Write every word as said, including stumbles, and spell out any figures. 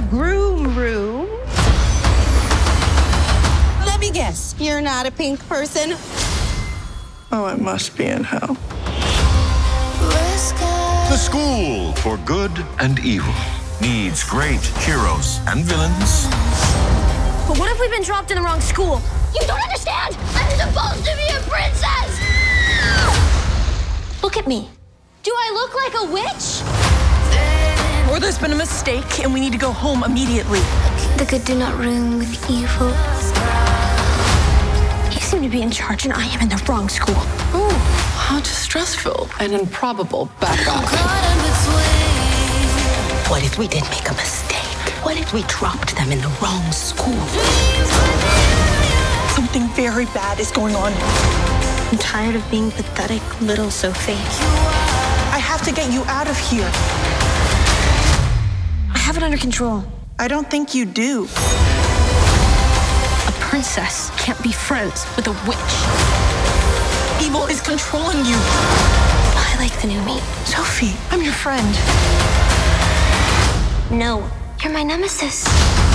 groom room. Let me guess, you're not a pink person? Oh, I must be in hell. The school for good and evil needs great heroes and villains. But what if we've been dropped in the wrong school? You don't understand! I'm supposed to be a princess! Look at me. Do I look like a witch? Or there's been a mistake and we need to go home immediately. The good do not room with evil. You seem to be in charge and I am in the wrong school. Ooh, how distressful and improbable backup. What if we did make a mistake? What if we dropped them in the wrong school? Something very bad is going on. I'm tired of being pathetic little Sophie. I have to get you out of here. I have it under control. I don't think you do. A princess can't be friends with a witch. Evil is controlling you. I like the new me. Sophie, I'm your friend. No, you're my nemesis.